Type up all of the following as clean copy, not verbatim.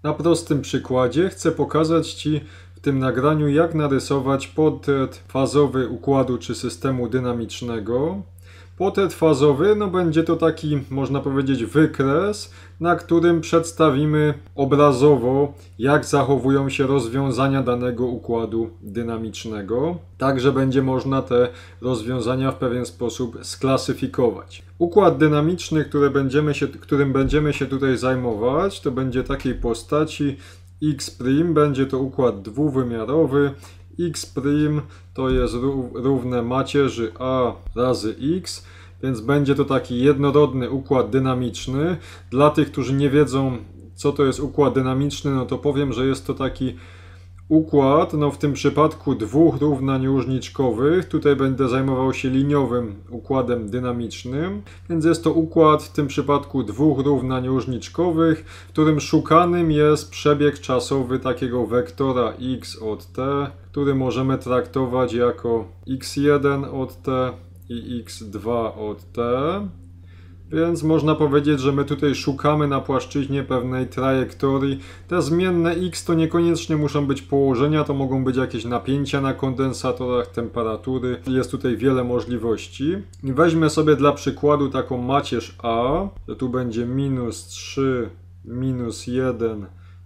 Na prostym przykładzie chcę pokazać Ci w tym nagraniu, jak narysować portret fazowy układu czy systemu dynamicznego. Portret fazowy będzie to taki, można powiedzieć, wykres, na którym przedstawimy obrazowo, jak zachowują się rozwiązania danego układu dynamicznego, tak że będzie można te rozwiązania w pewien sposób sklasyfikować. Układ dynamiczny, którym będziemy się tutaj zajmować, to będzie takiej postaci x', będzie to układ dwuwymiarowy. X' to jest równe macierzy a razy x, więc będzie to taki jednorodny układ dynamiczny. Dla tych, którzy nie wiedzą, co to jest układ dynamiczny, no to powiem, że jest to taki układ, w tym przypadku dwóch równań różniczkowych. Tutaj będę zajmował się liniowym układem dynamicznym, więc jest to układ w tym przypadku dwóch równań różniczkowych, w którym szukanym jest przebieg czasowy takiego wektora x od t, który możemy traktować jako x1 od t i x2 od t. Więc można powiedzieć, że my tutaj szukamy na płaszczyźnie pewnej trajektorii. Te zmienne x to niekoniecznie muszą być położenia, to mogą być jakieś napięcia na kondensatorach, temperatury. Jest tutaj wiele możliwości. I weźmy sobie dla przykładu taką macierz a, że tu będzie -3, -1,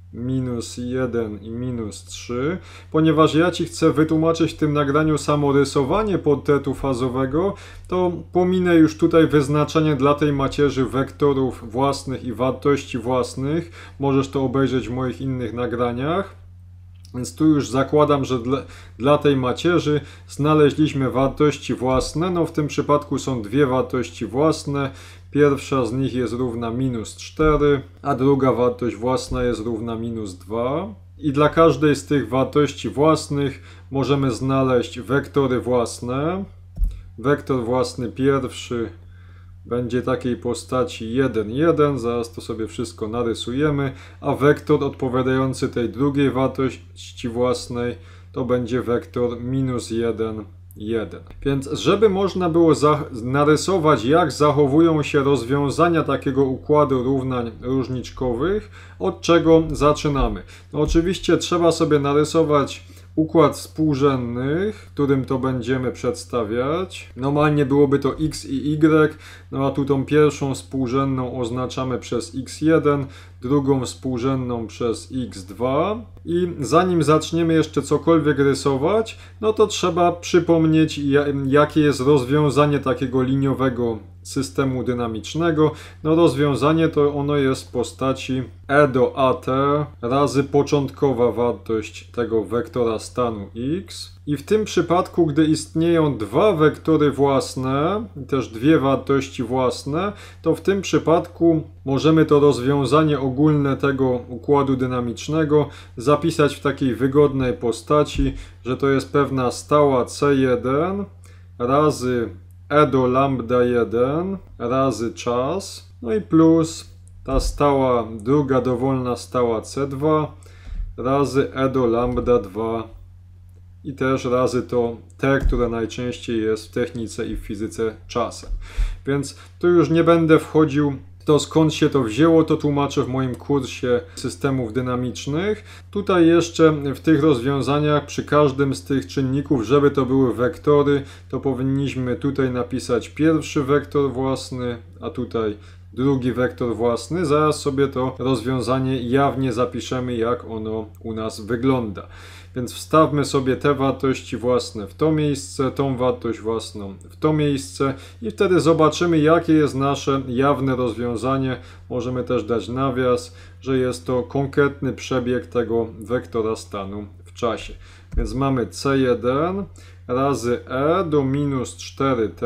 -1 i -3. Ponieważ ja Ci chcę wytłumaczyć w tym nagraniu samo rysowanie portretu fazowego, to pominę już tutaj wyznaczenie dla tej macierzy wektorów własnych i wartości własnych. Możesz to obejrzeć w moich innych nagraniach. Więc tu już zakładam, że dla tej macierzy znaleźliśmy wartości własne. W tym przypadku są dwie wartości własne. Pierwsza z nich jest równa -4, a druga wartość własna jest równa -2. I dla każdej z tych wartości własnych możemy znaleźć wektory własne. Wektor własny pierwszy będzie takiej postaci 1, 1, zaraz to sobie wszystko narysujemy, a wektor odpowiadający tej drugiej wartości własnej to będzie wektor -1, 1. Więc żeby można było narysować, jak zachowują się rozwiązania takiego układu równań różniczkowych, od czego zaczynamy? Oczywiście trzeba sobie narysować układ współrzędnych, którym to będziemy przedstawiać. Normalnie byłoby to x i y, a tu tą pierwszą współrzędną oznaczamy przez x1, drugą współrzędną przez x2. I zanim zaczniemy jeszcze cokolwiek rysować, to trzeba przypomnieć, jakie jest rozwiązanie takiego liniowego systemu dynamicznego. Rozwiązanie to ono jest w postaci e do at razy początkowa wartość tego wektora stanu x. I w tym przypadku, gdy istnieją dwa wektory własne, też dwie wartości własne, to w tym przypadku możemy to rozwiązanie ogólne tego układu dynamicznego zapisać w takiej wygodnej postaci, że to jest pewna stała C1 razy e do lambda 1 razy czas, i plus ta stała, druga dowolna stała C2 razy e do lambda 2 i też razy to t, które najczęściej jest w technice i w fizyce czasem. Więc tu już nie będę wchodził w to, skąd się to wzięło, to tłumaczę w moim kursie systemów dynamicznych. Tutaj jeszcze w tych rozwiązaniach przy każdym z tych czynników, żeby to były wektory, to powinniśmy tutaj napisać pierwszy wektor własny, a tutaj drugi wektor własny. Zaraz sobie to rozwiązanie jawnie zapiszemy, jak ono u nas wygląda. Więc wstawmy sobie te wartości własne w to miejsce, tą wartość własną w to miejsce i wtedy zobaczymy, jakie jest nasze jawne rozwiązanie. Możemy też dać nawias, że jest to konkretny przebieg tego wektora stanu w czasie. Więc mamy C1 razy e do -4t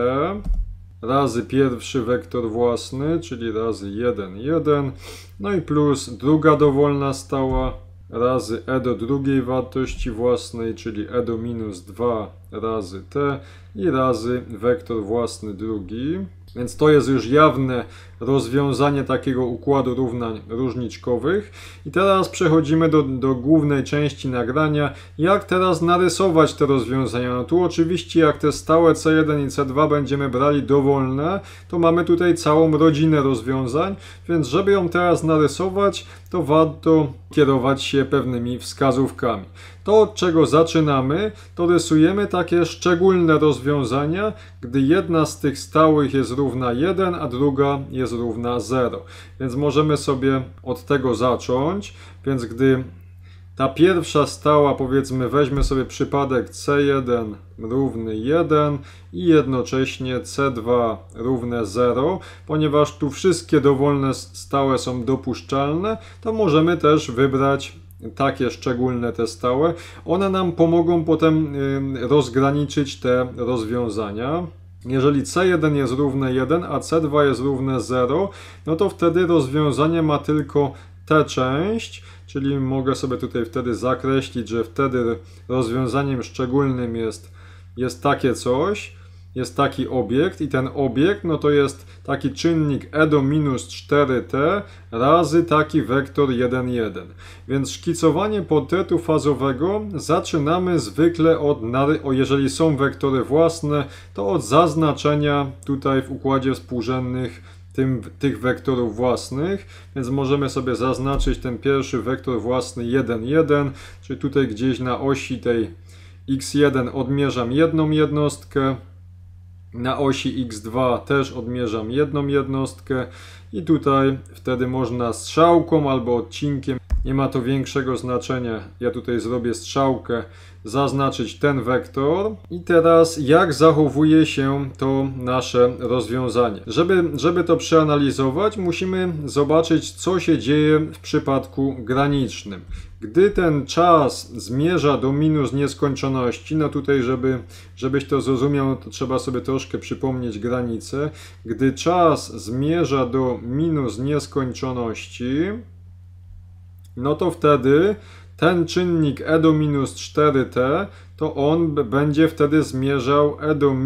razy pierwszy wektor własny, czyli razy 1, 1, i plus druga dowolna stała razy e do drugiej wartości własnej, czyli e do -2 razy t i razy wektor własny drugi. Więc to jest już jawne rozwiązanie takiego układu równań różniczkowych. I teraz przechodzimy do głównej części nagrania. Jak teraz narysować te rozwiązania? No tu oczywiście jak te stałe C1 i C2 będziemy brali dowolne, to mamy tutaj całą rodzinę rozwiązań, więc żeby ją teraz narysować, to warto kierować się pewnymi wskazówkami. To, od czego zaczynamy, to rysujemy takie szczególne rozwiązania, gdy jedna z tych stałych jest równa 1, a druga jest równa 0. Więc możemy sobie od tego zacząć. Więc gdy ta pierwsza stała, powiedzmy, weźmy sobie przypadek C1 równy 1 i jednocześnie C2 równe 0, ponieważ tu wszystkie dowolne stałe są dopuszczalne, to możemy też wybrać takie szczególne te stałe. One nam pomogą potem rozgraniczyć te rozwiązania. Jeżeli C1 jest równe 1, a C2 jest równe 0, no to wtedy rozwiązanie ma tylko tę część, czyli mogę sobie tutaj wtedy zakreślić, że wtedy rozwiązaniem szczególnym jest takie coś, jest taki obiekt i ten obiekt no to jest taki czynnik e do minus 4t razy taki wektor 1, 1. Więc szkicowanie portretu fazowego zaczynamy zwykle jeżeli są wektory własne, to od zaznaczenia tutaj w układzie współrzędnych tych wektorów własnych, więc możemy sobie zaznaczyć ten pierwszy wektor własny 1, 1, czyli tutaj gdzieś na osi tej x1 odmierzam jedną jednostkę, na osi x2 też odmierzam jedną jednostkę i tutaj wtedy można strzałką albo odcinkiem, nie ma to większego znaczenia, ja tutaj zrobię strzałkę, zaznaczyć ten wektor. I teraz jak zachowuje się to nasze rozwiązanie? Żeby to przeanalizować, musimy zobaczyć, co się dzieje w przypadku granicznym. Gdy ten czas zmierza do minus nieskończoności, no tutaj żebyś to zrozumiał, no to trzeba sobie troszkę przypomnieć granicę. Gdy czas zmierza do minus nieskończoności, no to wtedy ten czynnik e do minus 4t, to on będzie wtedy zmierzał e do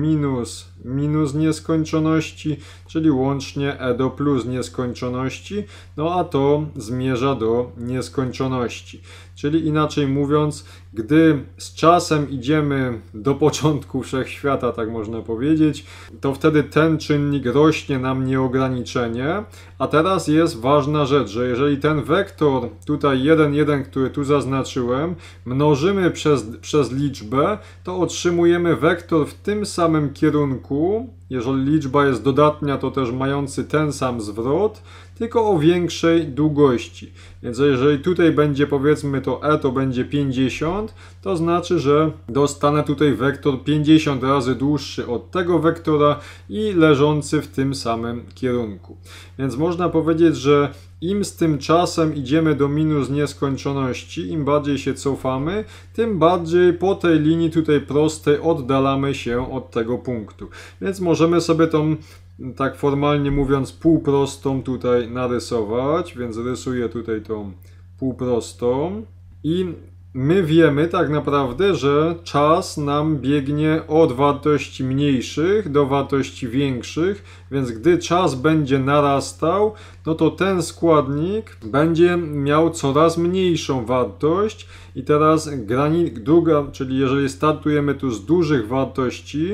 minus nieskończoności, czyli łącznie e do plus nieskończoności, no a to zmierza do nieskończoności. Czyli inaczej mówiąc, gdy z czasem idziemy do początku wszechświata, tak można powiedzieć, to wtedy ten czynnik rośnie nam nieograniczenie. A teraz jest ważna rzecz, że jeżeli ten wektor tutaj 1, 1, który tu zaznaczyłem, mnożymy przez liczbę, to otrzymujemy wektor w tym samym kierunku. Jeżeli liczba jest dodatnia, to też mający ten sam zwrot, tylko o większej długości. Więc jeżeli tutaj będzie, powiedzmy, to e to będzie 50, to znaczy, że dostanę tutaj wektor 50 razy dłuższy od tego wektora i leżący w tym samym kierunku. Więc można powiedzieć, że im z tym czasem idziemy do minus nieskończoności, im bardziej się cofamy, tym bardziej po tej linii tutaj prostej oddalamy się od tego punktu. Więc możemy sobie tą, tak formalnie mówiąc, półprostą tutaj narysować, więc rysuję tutaj tą półprostą i my wiemy tak naprawdę, że czas nam biegnie od wartości mniejszych do wartości większych, więc gdy czas będzie narastał, no to ten składnik będzie miał coraz mniejszą wartość i teraz druga, czyli jeżeli startujemy tu z dużych wartości,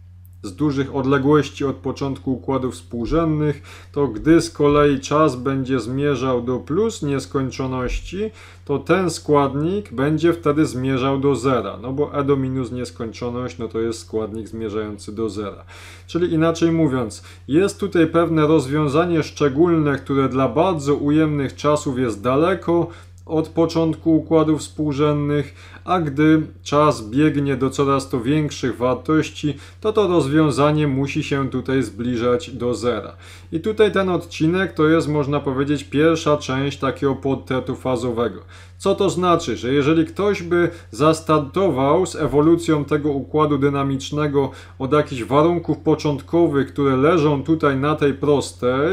z dużych odległości od początku układów współrzędnych, to gdy z kolei czas będzie zmierzał do plus nieskończoności, to ten składnik będzie wtedy zmierzał do zera, no bo e do minus nieskończoność, no to jest składnik zmierzający do zera. Czyli inaczej mówiąc, jest tutaj pewne rozwiązanie szczególne, które dla bardzo ujemnych czasów jest daleko od początku układów współrzędnych, a gdy czas biegnie do coraz to większych wartości, to rozwiązanie musi się tutaj zbliżać do zera. I tutaj ten odcinek to jest, można powiedzieć, pierwsza część takiego portretu fazowego. Co to znaczy? Że jeżeli ktoś by zastartował z ewolucją tego układu dynamicznego od jakichś warunków początkowych, które leżą tutaj na tej prostej,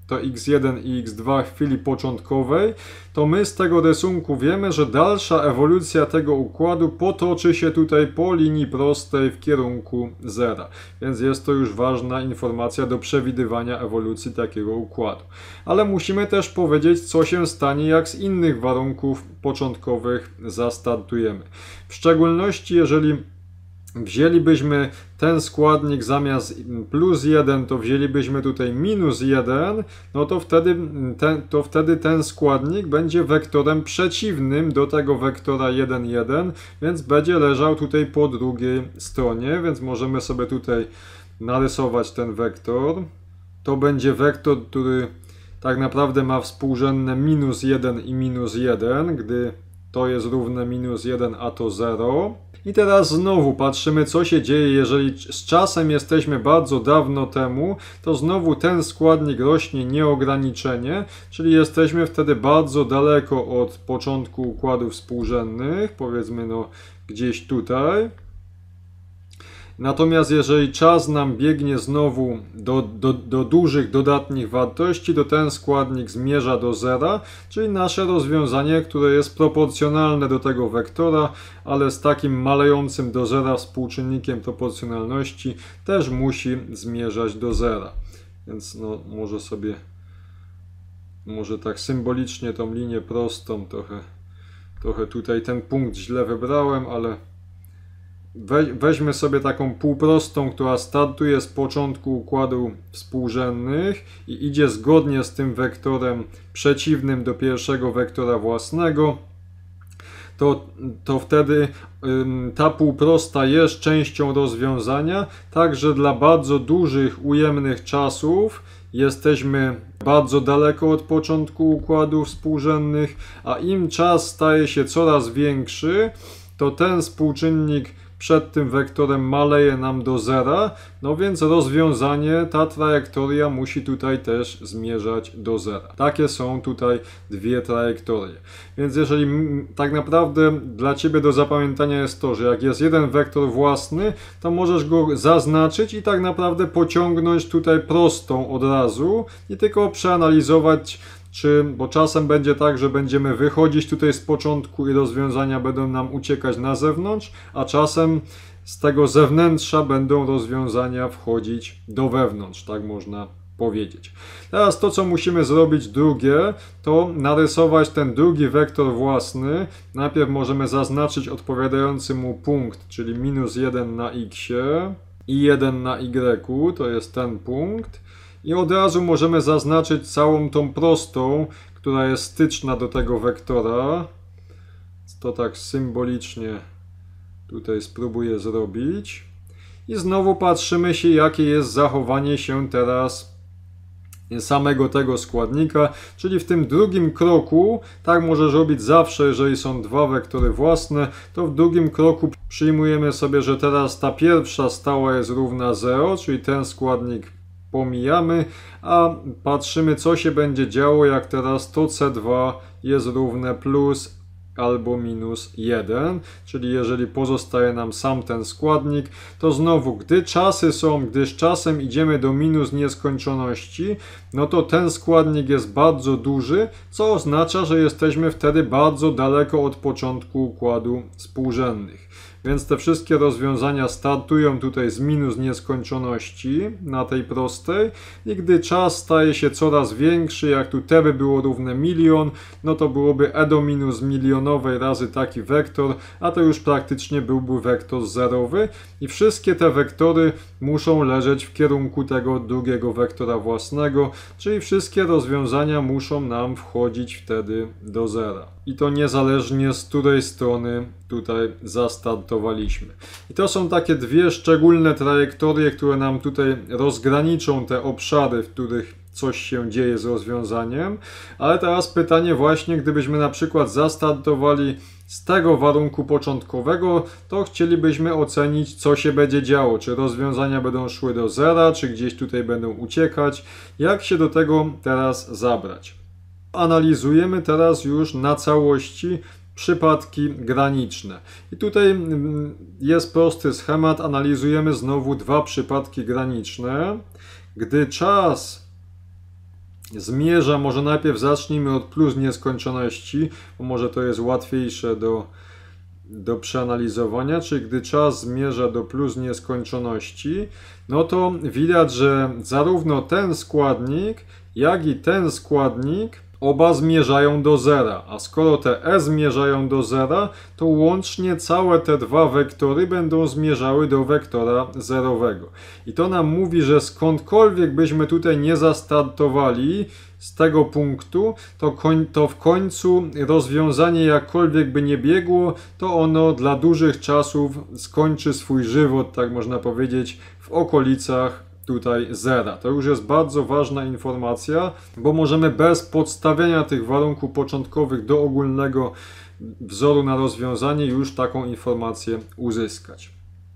to x1 i x2 w chwili początkowej, to my z tego rysunku wiemy, że dalsza ewolucja tego układu potoczy się tutaj po linii prostej w kierunku zera. Więc jest to już ważna informacja do przewidywania ewolucji takiego układu. Ale musimy też powiedzieć, co się stanie, jak z innych warunków początkowych zastartujemy. W szczególności, jeżeli wzięlibyśmy ten składnik zamiast plus 1, to wzięlibyśmy tutaj minus 1, no to wtedy ten składnik będzie wektorem przeciwnym do tego wektora 1, 1, więc będzie leżał tutaj po drugiej stronie, więc możemy sobie tutaj narysować ten wektor. To będzie wektor, który tak naprawdę ma współrzędne minus 1 i minus 1, gdy to jest równe minus 1, a to 0. I teraz znowu patrzymy, co się dzieje, jeżeli z czasem jesteśmy bardzo dawno temu, to znowu ten składnik rośnie nieograniczenie, czyli jesteśmy wtedy bardzo daleko od początku układów współrzędnych, powiedzmy no gdzieś tutaj. Natomiast jeżeli czas nam biegnie znowu do dużych dodatnich wartości, to ten składnik zmierza do zera, czyli nasze rozwiązanie, które jest proporcjonalne do tego wektora, ale z takim malejącym do zera współczynnikiem proporcjonalności też musi zmierzać do zera. Więc no, może tak symbolicznie tą linię prostą, trochę tutaj ten punkt źle wybrałem, ale weźmy sobie taką półprostą, która startuje z początku układu współrzędnych i idzie zgodnie z tym wektorem przeciwnym do pierwszego wektora własnego, to wtedy ta półprosta jest częścią rozwiązania, także dla bardzo dużych, ujemnych czasów jesteśmy bardzo daleko od początku układów współrzędnych, a im czas staje się coraz większy, to ten współczynnik przed tym wektorem maleje nam do zera, no więc rozwiązanie, ta trajektoria musi tutaj też zmierzać do zera. Takie są tutaj dwie trajektorie. Więc jeżeli tak naprawdę dla Ciebie do zapamiętania jest to, że jak jest jeden wektor własny, to możesz go zaznaczyć i tak naprawdę pociągnąć tutaj prostą od razu i tylko przeanalizować, bo czasem będzie tak, że będziemy wychodzić tutaj z początku i rozwiązania będą nam uciekać na zewnątrz, a czasem z tego zewnętrza będą rozwiązania wchodzić do wewnątrz, tak można powiedzieć. Teraz to, co musimy zrobić drugie, to narysować ten drugi wektor własny. Najpierw możemy zaznaczyć odpowiadający mu punkt, czyli minus 1 na x i 1 na y, to jest ten punkt. I od razu możemy zaznaczyć całą tą prostą, która jest styczna do tego wektora. To tak symbolicznie tutaj spróbuję zrobić. I znowu patrzymy się, jakie jest zachowanie się teraz samego tego składnika, czyli w tym drugim kroku, tak możesz robić zawsze, jeżeli są dwa wektory własne, to w drugim kroku przyjmujemy sobie, że teraz ta pierwsza stała jest równa 0, czyli ten składnik pomijamy, a patrzymy, co się będzie działo, jak teraz to C2 jest równe plus albo minus 1, czyli jeżeli pozostaje nam sam ten składnik, to znowu, gdy z czasem idziemy do minus nieskończoności, no to ten składnik jest bardzo duży, co oznacza, że jesteśmy wtedy bardzo daleko od początku układu współrzędnych. Więc te wszystkie rozwiązania startują tutaj z minus nieskończoności na tej prostej i gdy czas staje się coraz większy, jak tu t by było równe milion, no to byłoby e do minus milionowej razy taki wektor, a to już praktycznie byłby wektor zerowy i wszystkie te wektory muszą leżeć w kierunku tego drugiego wektora własnego, czyli wszystkie rozwiązania muszą nam wchodzić wtedy do zera. I to niezależnie z której strony tutaj zastartowaliśmy. I to są takie dwie szczególne trajektorie, które nam tutaj rozgraniczą te obszary, w których coś się dzieje z rozwiązaniem. Ale teraz pytanie właśnie, gdybyśmy na przykład zastartowali z tego warunku początkowego, to chcielibyśmy ocenić, co się będzie działo. Czy rozwiązania będą szły do zera, czy gdzieś tutaj będą uciekać. Jak się do tego teraz zabrać? Analizujemy teraz już na całości przypadki graniczne. I tutaj jest prosty schemat. Analizujemy znowu dwa przypadki graniczne. Gdy czas zmierza, może najpierw zacznijmy od plus nieskończoności, bo może to jest łatwiejsze do przeanalizowania, czyli gdy czas zmierza do plus nieskończoności, no to widać, że zarówno ten składnik, jak i ten składnik oba zmierzają do zera, a skoro te e zmierzają do zera, to łącznie całe te dwa wektory będą zmierzały do wektora zerowego. I to nam mówi, że skądkolwiek byśmy tutaj nie zastartowali z tego punktu, to w końcu rozwiązanie jakkolwiek by nie biegło, to ono dla dużych czasów skończy swój żywot, tak można powiedzieć, w okolicach tutaj zera. To już jest bardzo ważna informacja, bo możemy bez podstawiania tych warunków początkowych do ogólnego wzoru na rozwiązanie już taką informację uzyskać.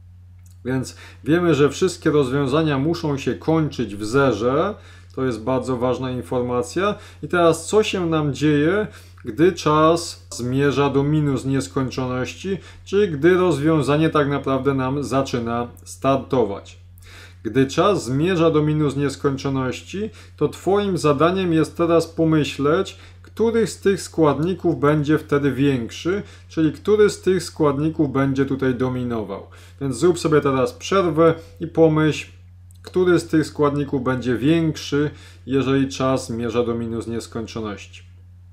Więc wiemy, że wszystkie rozwiązania muszą się kończyć w zerze. To jest bardzo ważna informacja. I teraz co się nam dzieje, gdy czas zmierza do minus nieskończoności, czyli gdy rozwiązanie tak naprawdę nam zaczyna startować. Gdy czas zmierza do minus nieskończoności, to Twoim zadaniem jest teraz pomyśleć, który z tych składników będzie wtedy większy, czyli który z tych składników będzie tutaj dominował. Więc zrób sobie teraz przerwę i pomyśl, który z tych składników będzie większy, jeżeli czas zmierza do minus nieskończoności.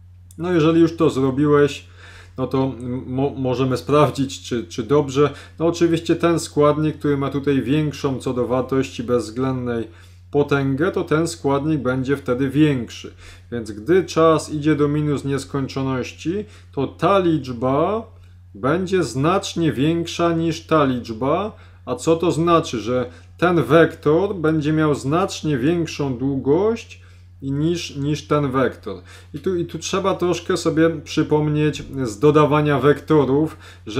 No jeżeli już to zrobiłeś, no to możemy sprawdzić, czy dobrze. No oczywiście ten składnik, który ma tutaj większą co do wartości bezwzględnej potęgę, to ten składnik będzie wtedy większy. Więc gdy czas idzie do minus nieskończoności, to ta liczba będzie znacznie większa niż ta liczba. A co to znaczy? Że ten wektor będzie miał znacznie większą długość niż ten wektor. I tu trzeba troszkę sobie przypomnieć z dodawania wektorów,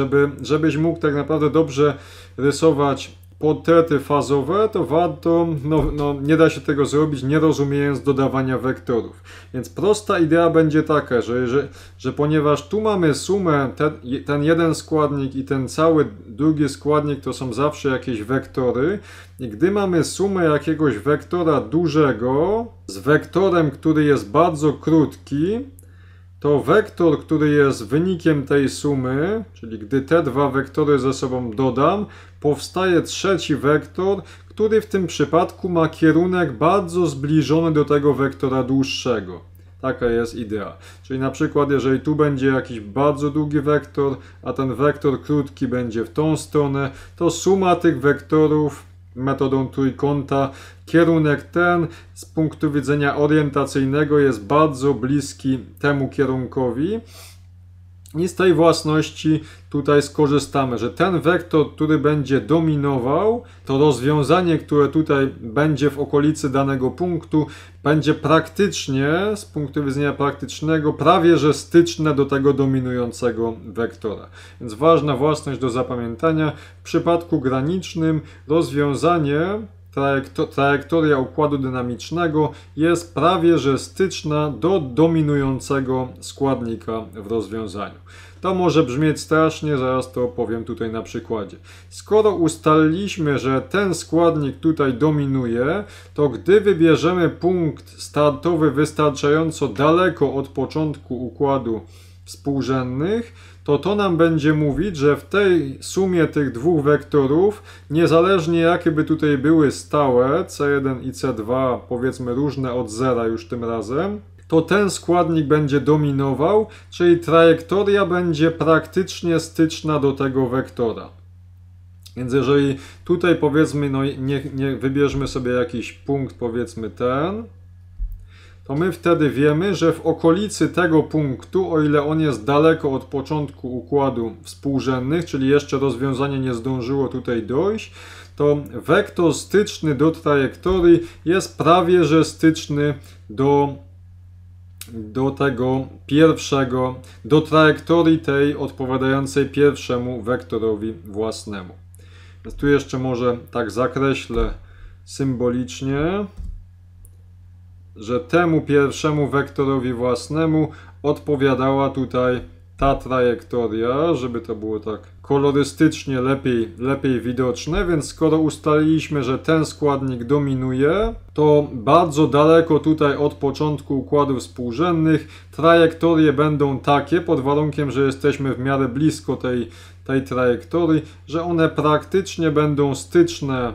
żebyś mógł tak naprawdę dobrze rysować portrety fazowe, to warto, nie da się tego zrobić nie rozumiejąc dodawania wektorów. Więc prosta idea będzie taka, że ponieważ tu mamy sumę, ten jeden składnik i ten cały drugi składnik to są zawsze jakieś wektory, i gdy mamy sumę jakiegoś wektora dużego z wektorem, który jest bardzo krótki, to wektor, który jest wynikiem tej sumy, czyli gdy te dwa wektory ze sobą dodam, powstaje trzeci wektor, który w tym przypadku ma kierunek bardzo zbliżony do tego wektora dłuższego. Taka jest idea. Czyli na przykład, jeżeli tu będzie jakiś bardzo długi wektor, a ten wektor krótki będzie w tą stronę, to suma tych wektorów metodą trójkąta, kierunek ten z punktu widzenia orientacyjnego jest bardzo bliski temu kierunkowi. I z tej własności tutaj skorzystamy, że ten wektor, który będzie dominował, to rozwiązanie, które tutaj będzie w okolicy danego punktu, będzie praktycznie, z punktu widzenia praktycznego, prawie że styczne do tego dominującego wektora. Więc ważna własność do zapamiętania. W przypadku granicznym rozwiązanie, trajektoria układu dynamicznego jest prawie że styczna do dominującego składnika w rozwiązaniu. To może brzmieć strasznie, zaraz to opowiem tutaj na przykładzie. Skoro ustaliliśmy, że ten składnik tutaj dominuje, to gdy wybierzemy punkt startowy wystarczająco daleko od początku układu współrzędnych, to nam będzie mówić, że w tej sumie tych dwóch wektorów, niezależnie jakie by tutaj były stałe, C1 i C2, powiedzmy różne od zera już tym razem, to ten składnik będzie dominował, czyli trajektoria będzie praktycznie styczna do tego wektora. Więc jeżeli tutaj powiedzmy, nie wybierzmy sobie jakiś punkt, powiedzmy ten, to my wtedy wiemy, że w okolicy tego punktu, o ile on jest daleko od początku układu współrzędnych, czyli jeszcze rozwiązanie nie zdążyło tutaj dojść, to wektor styczny do trajektorii jest prawie że styczny do tego pierwszego, do trajektorii tej odpowiadającej pierwszemu wektorowi własnemu. Więc tu jeszcze może tak zakreślę symbolicznie, że temu pierwszemu wektorowi własnemu odpowiadała tutaj ta trajektoria, żeby to było tak kolorystycznie lepiej widoczne, więc skoro ustaliliśmy, że ten składnik dominuje, to bardzo daleko tutaj od początku układów współrzędnych trajektorie będą takie, pod warunkiem, że jesteśmy w miarę blisko tej trajektorii, że one praktycznie będą styczne,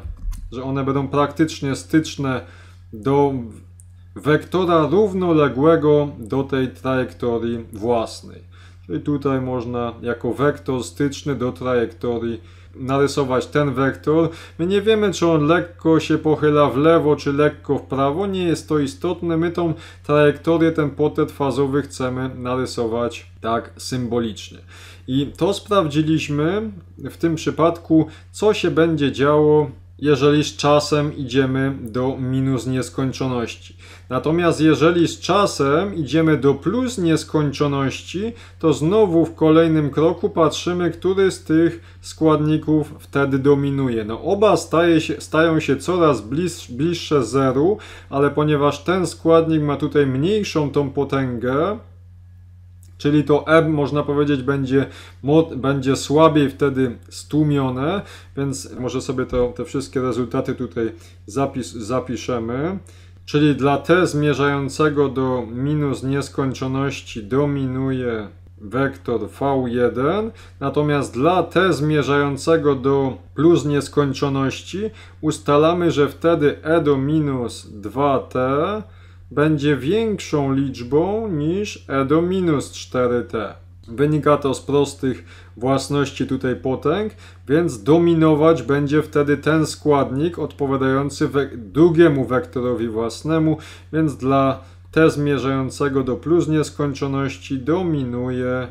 do wektora równoległego do tej trajektorii własnej. Czyli tutaj można jako wektor styczny do trajektorii narysować ten wektor. My nie wiemy, czy on lekko się pochyla w lewo, czy lekko w prawo. Nie jest to istotne. My tą trajektorię, ten portret fazowy chcemy narysować tak symbolicznie. I to sprawdziliśmy w tym przypadku, co się będzie działo, jeżeli z czasem idziemy do minus nieskończoności. Natomiast jeżeli z czasem idziemy do plus nieskończoności, to znowu w kolejnym kroku patrzymy, który z tych składników wtedy dominuje. No oba stają się coraz bliższe zeru, ale ponieważ ten składnik ma tutaj mniejszą tą potęgę, czyli to M, można powiedzieć, będzie słabiej wtedy stłumione, więc może sobie te wszystkie rezultaty tutaj zapiszemy. Czyli dla t zmierzającego do minus nieskończoności dominuje wektor V1, natomiast dla t zmierzającego do plus nieskończoności ustalamy, że wtedy e do minus 2t będzie większą liczbą niż e do minus 4t. Wynika to z prostych własności tutaj potęg, więc dominować będzie wtedy ten składnik odpowiadający drugiemu wektorowi własnemu, więc dla t zmierzającego do plus nieskończoności dominuje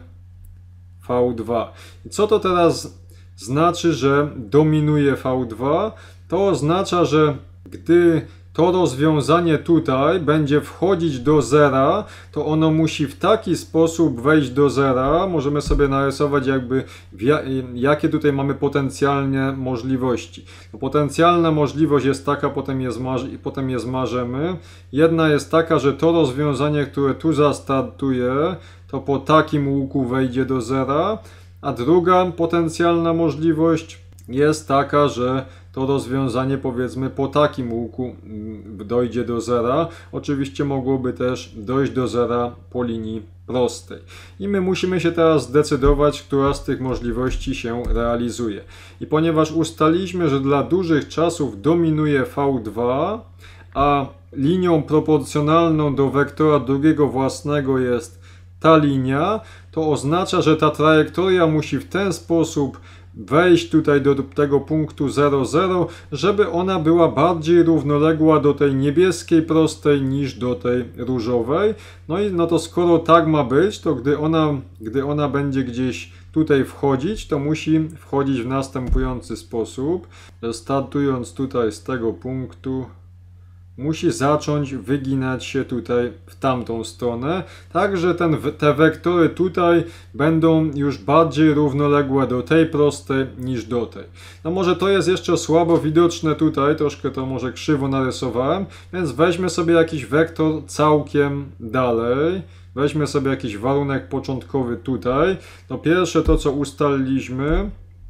V2. I co to teraz znaczy, że dominuje V2? To oznacza, że gdy to rozwiązanie tutaj będzie wchodzić do zera, to ono musi w taki sposób wejść do zera. Możemy sobie narysować jakie tutaj mamy potencjalne możliwości. No, potencjalna możliwość jest taka, potem je zmarzemy. Jedna jest taka, że to rozwiązanie, które tu zastartuje, to po takim łuku wejdzie do zera, a druga potencjalna możliwość jest taka, że to rozwiązanie, powiedzmy, po takim łuku dojdzie do zera. Oczywiście mogłoby też dojść do zera po linii prostej. I my musimy się teraz zdecydować, która z tych możliwości się realizuje. I ponieważ ustaliliśmy, że dla dużych czasów dominuje V2, a linią proporcjonalną do wektora drugiego własnego jest ta linia, to oznacza, że ta trajektoria musi w ten sposób wejść tutaj do tego punktu 0,0, żeby ona była bardziej równoległa do tej niebieskiej prostej niż do tej różowej. No to skoro tak ma być, to gdy ona będzie gdzieś tutaj wchodzić, to musi wchodzić w następujący sposób. Startując tutaj z tego punktu, musi zacząć wyginać się tutaj w tamtą stronę, tak że te wektory tutaj będą już bardziej równoległe do tej prostej niż do tej. No może to jest jeszcze słabo widoczne tutaj, troszkę to może krzywo narysowałem, więc weźmy sobie jakiś wektor całkiem dalej. Weźmy sobie jakiś warunek początkowy tutaj. No pierwsze to, co ustaliliśmy,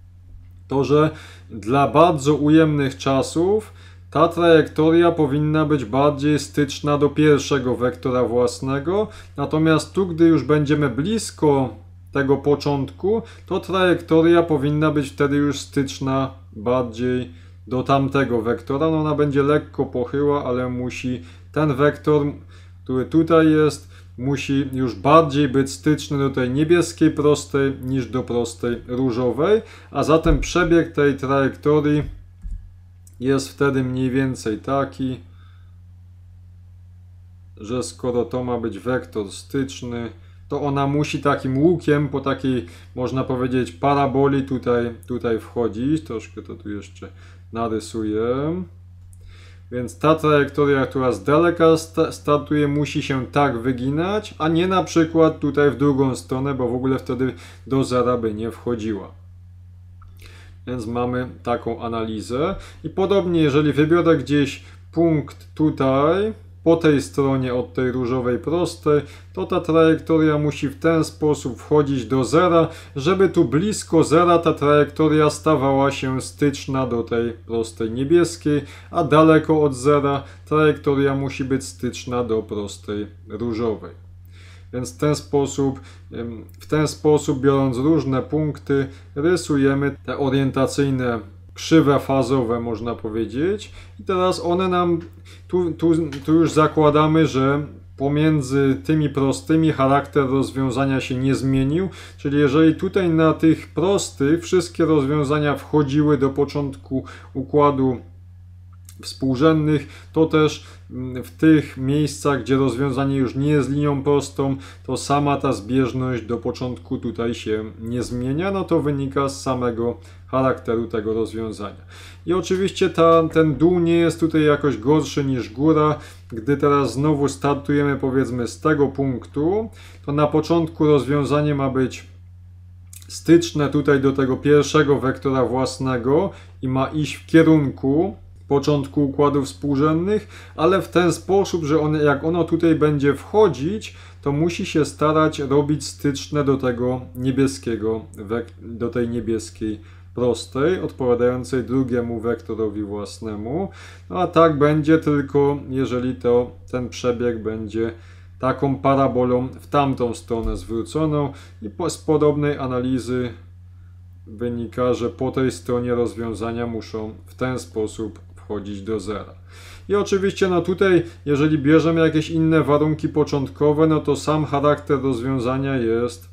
to że dla bardzo ujemnych czasów ta trajektoria powinna być bardziej styczna do pierwszego wektora własnego, natomiast tu, gdy już będziemy blisko tego początku, to trajektoria powinna być wtedy już styczna bardziej do tamtego wektora. No ona będzie lekko pochyła, ale musi ten wektor, który tutaj jest, musi już bardziej być styczny do tej niebieskiej prostej niż do prostej różowej, a zatem przebieg tej trajektorii jest wtedy mniej więcej taki, że skoro to ma być wektor styczny, to ona musi takim łukiem po takiej, można powiedzieć, paraboli tutaj wchodzić. Troszkę to tu jeszcze narysuję. Więc ta trajektoria, która z daleka startuje, musi się tak wyginać, a nie na przykład tutaj w drugą stronę, bo w ogóle wtedy do zera by nie wchodziła. Więc mamy taką analizę. I podobnie, jeżeli wybiorę gdzieś punkt tutaj, po tej stronie od tej różowej prostej, to ta trajektoria musi w ten sposób wchodzić do zera, żeby tu blisko zera ta trajektoria stawała się styczna do tej prostej niebieskiej, a daleko od zera trajektoria musi być styczna do prostej różowej. Więc w ten sposób, biorąc różne punkty, rysujemy te orientacyjne krzywe fazowe, można powiedzieć. I teraz one nam, tu już zakładamy, że pomiędzy tymi prostymi charakter rozwiązania się nie zmienił, czyli jeżeli tutaj na tych prostych wszystkie rozwiązania wchodziły do początku układu współrzędnych, to też w tych miejscach, gdzie rozwiązanie już nie jest linią prostą, to sama ta zbieżność do początku tutaj się nie zmienia, no to wynika z samego charakteru tego rozwiązania. I oczywiście ten dół nie jest tutaj jakoś gorszy niż góra. Gdy teraz znowu startujemy, powiedzmy, z tego punktu, to na początku rozwiązanie ma być styczne tutaj do tego pierwszego wektora własnego i ma iść w kierunku początku układów współrzędnych, ale w ten sposób, że jak ono tutaj będzie wchodzić, to musi się starać robić styczne do tego niebieskiego, do tej niebieskiej prostej, odpowiadającej drugiemu wektorowi własnemu. No a tak będzie tylko, jeżeli ten przebieg będzie taką parabolą w tamtą stronę zwróconą i z podobnej analizy wynika, że po tej stronie rozwiązania muszą w ten sposób wchodzić do zera. I oczywiście no tutaj, jeżeli bierzemy jakieś inne warunki początkowe, no to sam charakter rozwiązania jest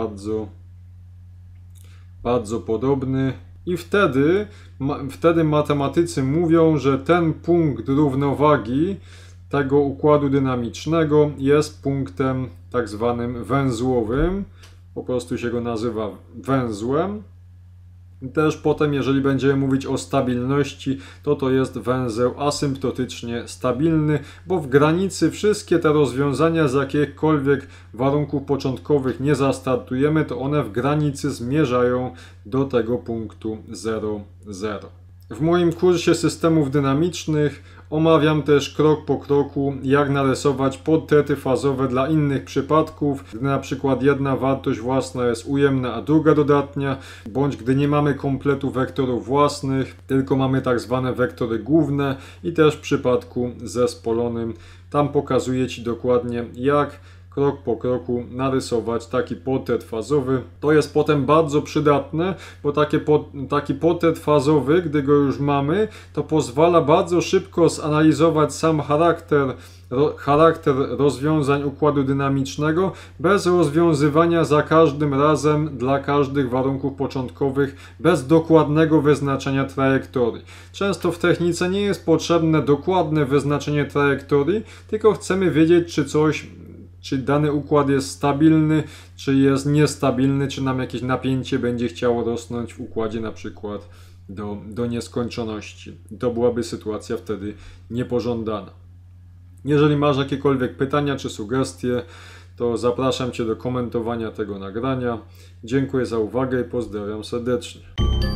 bardzo podobny. I wtedy matematycy mówią, że ten punkt równowagi tego układu dynamicznego jest punktem tak zwanym węzłowym. Po prostu się go nazywa węzłem. Też potem, jeżeli będziemy mówić o stabilności, to jest węzeł asymptotycznie stabilny, bo w granicy wszystkie te rozwiązania z jakichkolwiek warunków początkowych nie zastartujemy, to one w granicy zmierzają do tego punktu 0, 0. W moim kursie systemów dynamicznych omawiam też krok po kroku, jak narysować portrety fazowe dla innych przypadków, gdy na przykład jedna wartość własna jest ujemna, a druga dodatnia, bądź gdy nie mamy kompletu wektorów własnych, tylko mamy tak zwane wektory główne i też w przypadku zespolonym. Tam pokazuję Ci dokładnie, jak krok po kroku narysować taki portret fazowy. To jest potem bardzo przydatne, bo taki portret fazowy, gdy go już mamy, to pozwala bardzo szybko zanalizować sam charakter rozwiązań układu dynamicznego bez rozwiązywania za każdym razem dla każdych warunków początkowych, bez dokładnego wyznaczenia trajektorii. Często w technice nie jest potrzebne dokładne wyznaczenie trajektorii, tylko chcemy wiedzieć, czy dany układ jest stabilny, czy jest niestabilny, czy nam jakieś napięcie będzie chciało rosnąć w układzie na przykład do nieskończoności. To byłaby sytuacja wtedy niepożądana. Jeżeli masz jakiekolwiek pytania czy sugestie, to zapraszam Cię do komentowania tego nagrania. Dziękuję za uwagę i pozdrawiam serdecznie.